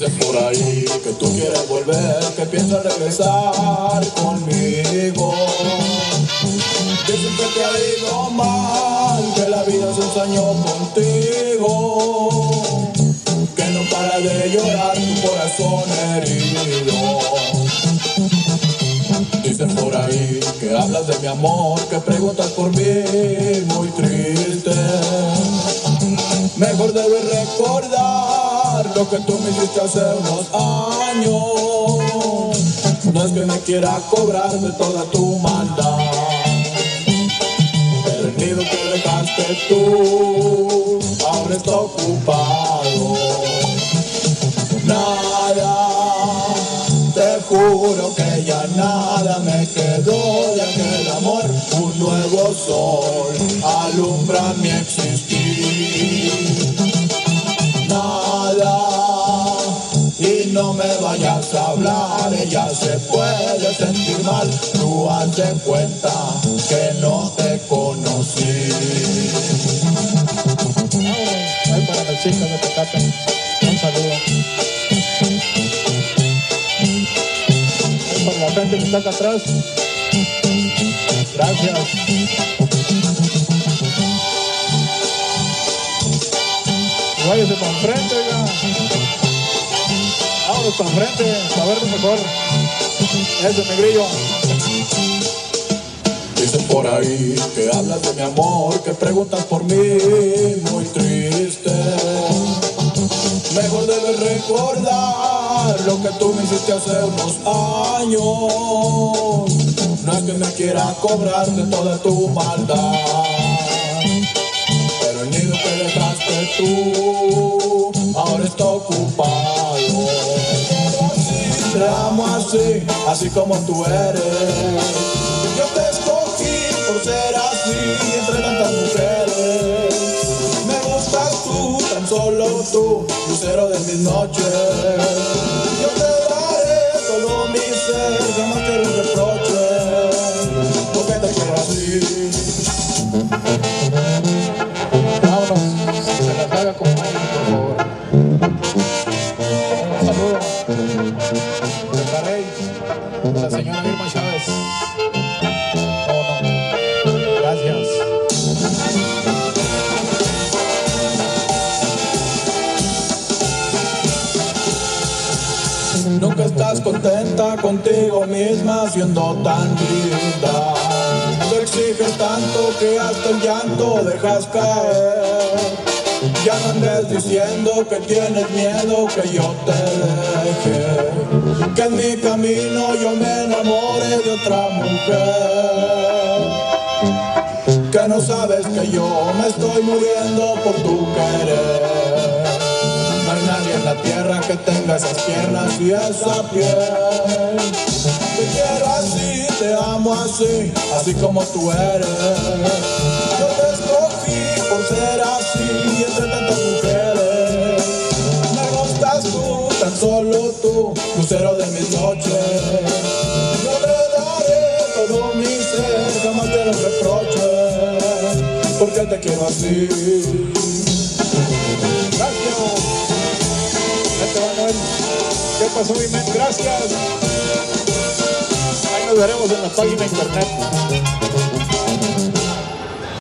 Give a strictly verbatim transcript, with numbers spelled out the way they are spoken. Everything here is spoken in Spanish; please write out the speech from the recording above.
Dicen por ahí que tú quieres volver, que piensas regresar conmigo. Dicen que te ha ido mal, que la vida se ensañó contigo, que no para de llorar tu corazón herido. Dicen por ahí que hablas de mi amor, que preguntas por mí muy triste. Mejor debes recordar lo que tú me hiciste hace unos años. No es que me quiera cobrar de toda tu maldad, pero el nido que dejaste tú ahora está ocupado. Nada, te juro que ya nada me quedó de aquel amor. Un nuevo sol alumbra mi existir. Nada, y no me vayas a hablar, ella se puede sentir mal. Tú haz de cuenta que no te conocí. Ahí para las chicas de Tecate, un saludo. Ahí para la gente que está acá atrás, gracias. Y váyase para enfrente, oiga. Vámonos para enfrente, para verlo mejor. Eso, negrillo. Dicen por ahí que hablas de mi amor, que preguntas por mí muy triste. Mejor debes recordar lo que tú me hiciste hace unos años. No es que me quiera cobrar de toda tu maldad, pero el nido que dejaste tú ahora está ocupado. Te amo así, así como tú eres. Yo te escogí por ser así entre tantas mujeres. Me gustas tú, tan solo tú, lucero de mis noches. Yo te daré todo mi ser, jamás quiero un reproche, porque te quiero así. Vámonos, se las haga con aire, por favor. Un saludo de Carrey, la señora Irma Chávez. Oh, no. Gracias. Nunca estás contenta contigo misma siendo tan linda. Te exiges tanto que hasta el llanto dejas caer. Ya no andes diciendo que tienes miedo que yo te deje, que en mi camino yo me enamore de otra mujer, que no sabes que yo me estoy muriendo por tu querer. No hay nadie en la tierra que tenga esas piernas y esa piel. Te quiero así, te amo así, así como tú eres. Yo te escogí por ser así entre tantas mujeres. Me gustas tú, tan solo tú, lucero de mis noches. Yo te daré todo mi ser, jamás te lo reproche, porque te quiero así. Gracias. Este Manuel. ¿Qué pasó, mi men? Gracias. Ahí nos veremos en la página de internet.